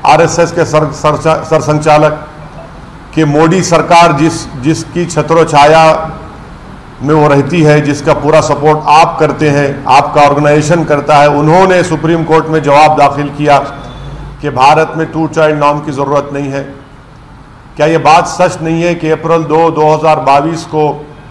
RSS के सरसंचालक कि मोदी सरकार जिसकी छत्रोछाया में वो रहती है, जिसका पूरा सपोर्ट आप करते हैं, आपका ऑर्गेनाइजेशन करता है, उन्होंने सुप्रीम कोर्ट में जवाब दाखिल किया कि भारत में 2 चाइल्ड नॉर्म की ज़रूरत नहीं है। क्या ये बात सच नहीं है कि अप्रैल 2, 2022 को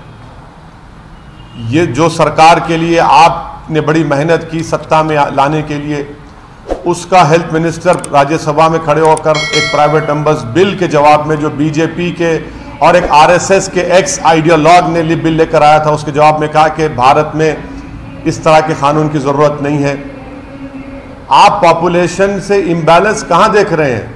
ये जो सरकार के लिए आपने बड़ी मेहनत की सत्ता में लाने के लिए, उसका हेल्थ मिनिस्टर राज्यसभा में खड़े होकर एक प्राइवेट नंबर्स बिल के जवाब में, जो बीजेपी के और एक आरएसएस के एक्स आइडियोलॉग ने बिल लेकर आया था, उसके जवाब में कहा कि भारत में इस तरह के कानून की ज़रूरत नहीं है। आप पॉपुलेशन से इम्बैलेंस कहाँ देख रहे हैं?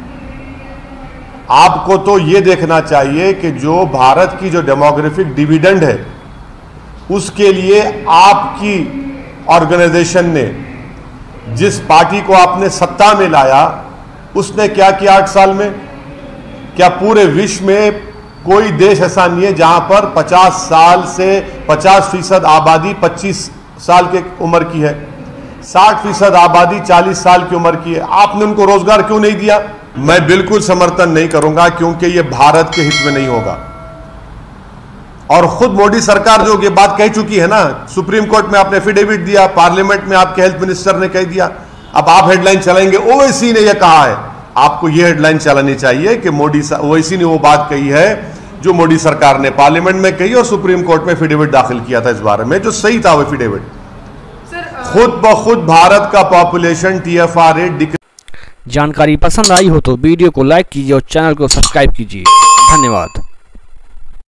आपको तो ये देखना चाहिए कि जो भारत की जो डेमोग्राफिक डिविडेंड है, उसके लिए आपकी ऑर्गेनाइजेशन ने, जिस पार्टी को आपने सत्ता में लाया, उसने क्या किया 8 साल में? क्या पूरे विश्व में कोई देश ऐसा नहीं है जहां पर 50 साल से 50% आबादी 25 साल की उम्र की है, 60% आबादी 40 साल की उम्र की है? आपने उनको रोजगार क्यों नहीं दिया? मैं बिल्कुल समर्थन नहीं करूंगा, क्योंकि यह भारत के हित में नहीं होगा। और खुद मोदी सरकार जो ये बात कह चुकी है ना, सुप्रीम कोर्ट में आपने एफिडेविट दिया, पार्लियामेंट में आपके हेल्थ मिनिस्टर ने कह दिया, अब आप हेडलाइन चलाएंगे ओवैसी ने यह कहा है। आपको यह हेडलाइन चलानी चाहिए कि ओवैसी ने वो बात कही है जो मोदी सरकार ने पार्लियामेंट में कही और सुप्रीम कोर्ट में एफिडेविट दाखिल किया था इस बारे में, जो सही था वो एफिडेविट। खुद ब खुद भारत का पॉपुलेशन TFR रेट। जानकारी पसंद आई हो तो वीडियो को लाइक कीजिए और चैनल को सब्सक्राइब कीजिए। धन्यवाद।